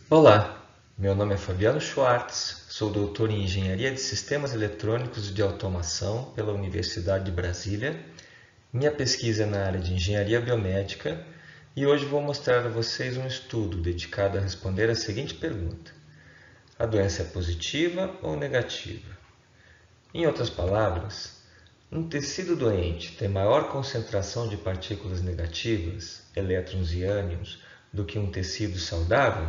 Olá, meu nome é Fabiano Schwartz, sou doutor em Engenharia de Sistemas Eletrônicos e de Automação pela Universidade de Brasília. Minha pesquisa é na área de Engenharia Biomédica e hoje vou mostrar a vocês um estudo dedicado a responder a seguinte pergunta: a doença é positiva ou negativa? Em outras palavras, um tecido doente tem maior concentração de partículas negativas, elétrons e ânions, do que um tecido saudável?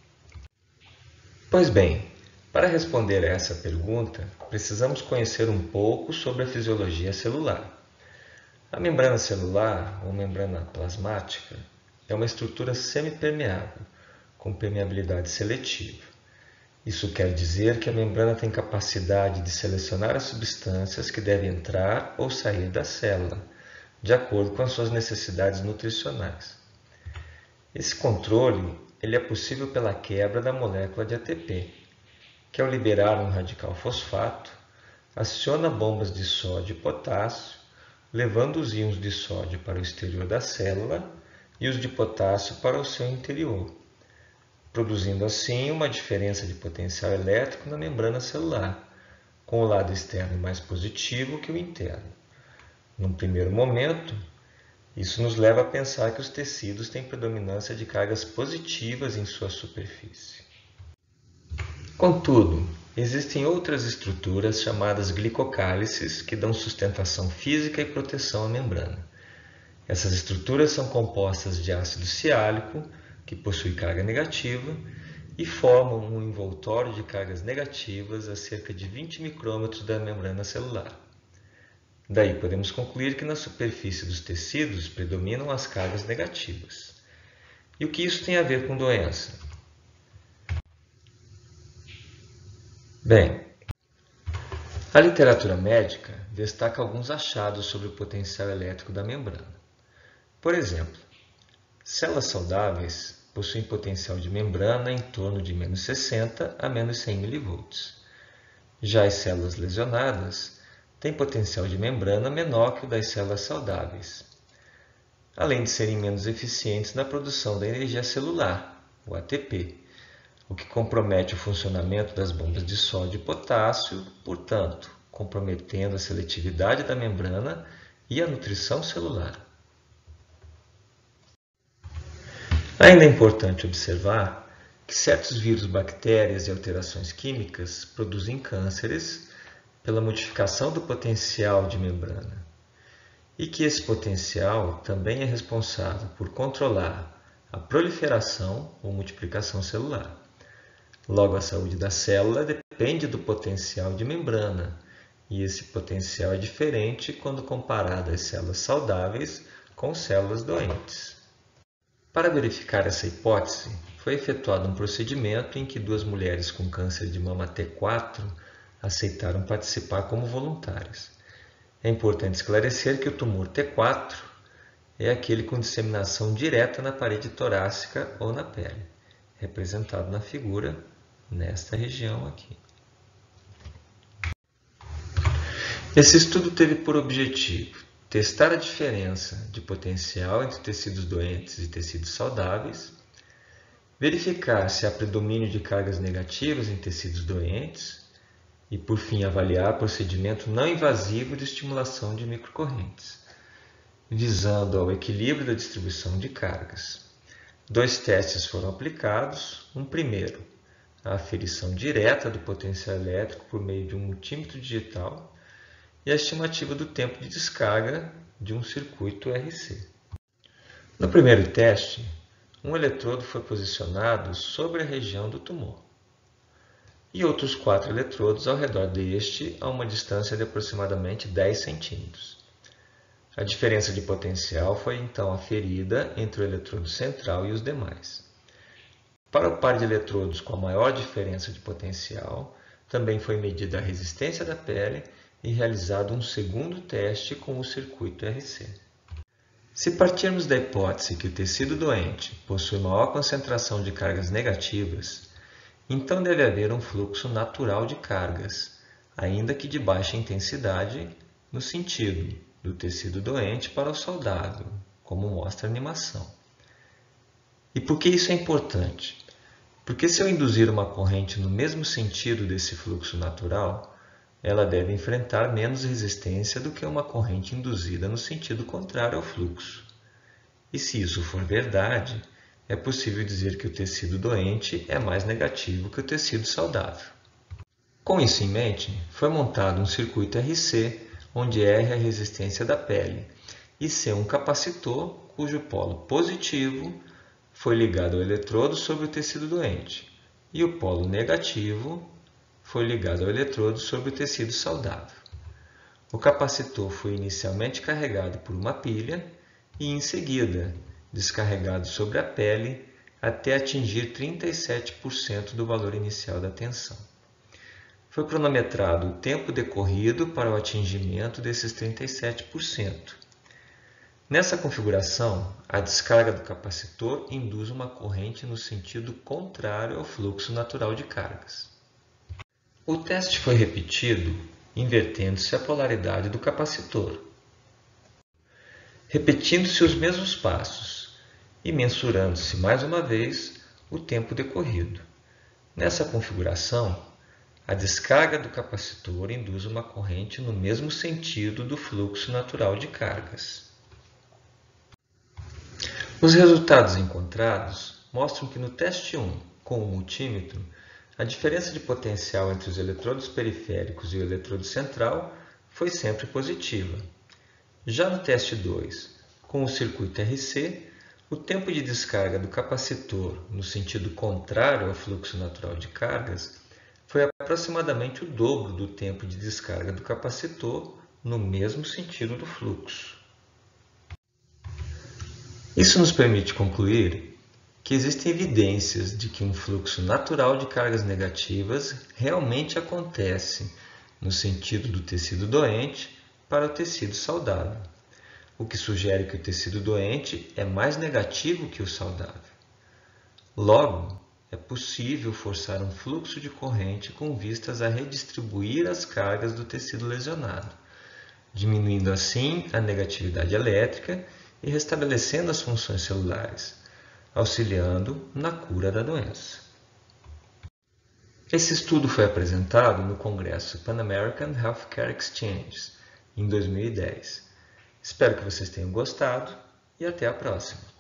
Pois bem, para responder a essa pergunta, precisamos conhecer um pouco sobre a fisiologia celular. A membrana celular, ou membrana plasmática, é uma estrutura semipermeável, com permeabilidade seletiva. Isso quer dizer que a membrana tem capacidade de selecionar as substâncias que devem entrar ou sair da célula, de acordo com as suas necessidades nutricionais. Esse controle ele é possível pela quebra da molécula de ATP, que ao liberar um radical fosfato, aciona bombas de sódio e potássio, levando os íons de sódio para o exterior da célula e os de potássio para o seu interior, produzindo assim uma diferença de potencial elétrico na membrana celular, com o lado externo mais positivo que o interno. Num primeiro momento, isso nos leva a pensar que os tecidos têm predominância de cargas positivas em sua superfície. Contudo, existem outras estruturas chamadas glicocálices que dão sustentação física e proteção à membrana. Essas estruturas são compostas de ácido ciálico, que possui carga negativa, e formam um envoltório de cargas negativas a cerca de 20 micrômetros da membrana celular. Daí podemos concluir que na superfície dos tecidos predominam as cargas negativas. E o que isso tem a ver com doença? Bem, a literatura médica destaca alguns achados sobre o potencial elétrico da membrana. Por exemplo, células saudáveis possuem potencial de membrana em torno de menos 60 a menos 100 mV. Já as células lesionadas têm potencial de membrana menor que o das células saudáveis, além de serem menos eficientes na produção da energia celular, o ATP, o que compromete o funcionamento das bombas de sódio e potássio, portanto, comprometendo a seletividade da membrana e a nutrição celular. Ainda é importante observar que certos vírus, bactérias e alterações químicas produzem cânceres pela modificação do potencial de membrana, e que esse potencial também é responsável por controlar a proliferação ou multiplicação celular. Logo, a saúde da célula depende do potencial de membrana, e esse potencial é diferente quando comparado às células saudáveis com células doentes. Para verificar essa hipótese, foi efetuado um procedimento em que duas mulheres com câncer de mama T4 aceitaram participar como voluntárias. É importante esclarecer que o tumor T4 é aquele com disseminação direta na parede torácica ou na pele, representado na figura nesta região aqui. Esse estudo teve por objetivo testar a diferença de potencial entre tecidos doentes e tecidos saudáveis, verificar se há predomínio de cargas negativas em tecidos doentes e, por fim, avaliar procedimento não invasivo de estimulação de microcorrentes, visando ao equilíbrio da distribuição de cargas. 2 testes foram aplicados. Um primeiro, a aferição direta do potencial elétrico por meio de um multímetro digital e a estimativa do tempo de descarga de um circuito RC. No primeiro teste, um eletrodo foi posicionado sobre a região do tumor e outros 4 eletrodos ao redor deste a uma distância de aproximadamente 10 centímetros. A diferença de potencial foi então aferida entre o eletrodo central e os demais. Para o par de eletrodos com a maior diferença de potencial, também foi medida a resistência da pele e realizado um segundo teste com o circuito RC. Se partirmos da hipótese que o tecido doente possui maior concentração de cargas negativas, então deve haver um fluxo natural de cargas, ainda que de baixa intensidade, no sentido do tecido doente para o saudável, como mostra a animação. E por que isso é importante? Porque se eu induzir uma corrente no mesmo sentido desse fluxo natural, ela deve enfrentar menos resistência do que uma corrente induzida no sentido contrário ao fluxo. E se isso for verdade, é possível dizer que o tecido doente é mais negativo que o tecido saudável. Com isso em mente, foi montado um circuito RC, onde R é a resistência da pele, e C um capacitor cujo polo positivo foi ligado ao eletrodo sobre o tecido doente, e o polo negativo foi ligado ao eletrodo sobre o tecido saudável. O capacitor foi inicialmente carregado por uma pilha e, em seguida, descarregado sobre a pele até atingir 37% do valor inicial da tensão. Foi cronometrado o tempo decorrido para o atingimento desses 37%. Nessa configuração, a descarga do capacitor induz uma corrente no sentido contrário ao fluxo natural de cargas. O teste foi repetido, invertendo-se a polaridade do capacitor, repetindo-se os mesmos passos e mensurando-se mais uma vez o tempo decorrido. Nessa configuração, a descarga do capacitor induz uma corrente no mesmo sentido do fluxo natural de cargas. Os resultados encontrados mostram que no teste 1, com o multímetro, a diferença de potencial entre os eletrodos periféricos e o eletrodo central foi sempre positiva. Já no teste 2, com o circuito RC, o tempo de descarga do capacitor no sentido contrário ao fluxo natural de cargas foi aproximadamente o dobro do tempo de descarga do capacitor no mesmo sentido do fluxo. Isso nos permite concluir que existem evidências de que um fluxo natural de cargas negativas realmente acontece no sentido do tecido doente para o tecido saudável, o que sugere que o tecido doente é mais negativo que o saudável. Logo, é possível forçar um fluxo de corrente com vistas a redistribuir as cargas do tecido lesionado, diminuindo assim a negatividade elétrica e restabelecendo as funções celulares, auxiliando na cura da doença. Esse estudo foi apresentado no Congresso Pan American Healthcare Exchange em 2010. Espero que vocês tenham gostado e até a próxima!